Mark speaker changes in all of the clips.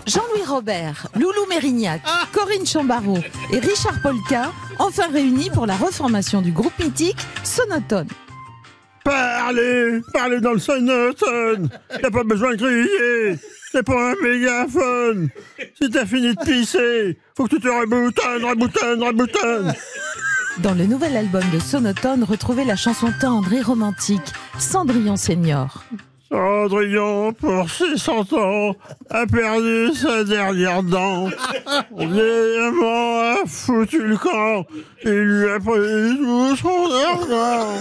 Speaker 1: Jean-Louis Robert, Loulou Mérignac, Corinne Chambarreau et Richard Polka, enfin réunis pour la reformation du groupe mythique Sonotone.
Speaker 2: Parlez dans le sonotone. Y'a pas besoin de crier. C'est pas un mégaphone. Si t'as fini de pisser, faut que tu te reboutonnes.
Speaker 1: Dans le nouvel album de Sonotone, retrouvez la chanson tendre et romantique Cendrillon Senior.
Speaker 2: Cendrillon, pour ses 100 ans, a perdu sa dernière dent. Vieillement a foutu le camp. Il lui a pris tout son argent.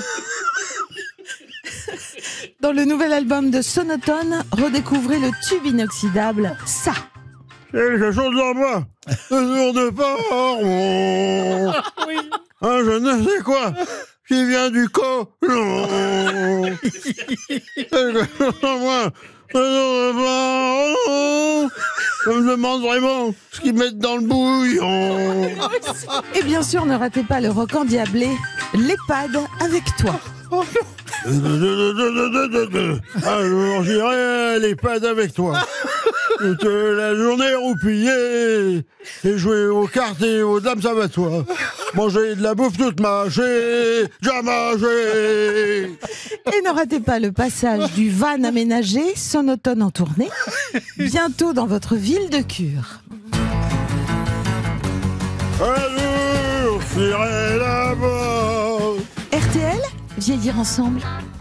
Speaker 1: Dans le nouvel album de Sonotone, redécouvrez le tube inoxydable Ça.
Speaker 2: Quelque chose en moi, toujours de parents. Un je ne sais quoi, qui vient du colon. Quelque chose en moi, toujours de parents. Je me demande vraiment ce qu'ils mettent dans le bouillon.
Speaker 1: Et bien sûr, ne ratez pas le rock endiablé, l'EHPAD avec toi.
Speaker 2: Un jour j'irai à l'EHPAD avec toi. Toute la journée roupiller et jouer aux cartes et aux dames, ça va de toi. Manger de la bouffe toute mâchée, déjà mâchée.
Speaker 1: Et ne ratez pas le passage du van aménagé Sonotone en tournée, bientôt dans votre ville de cure.
Speaker 2: Un jour j'irai là-bas.
Speaker 1: RTL, vieillir ensemble.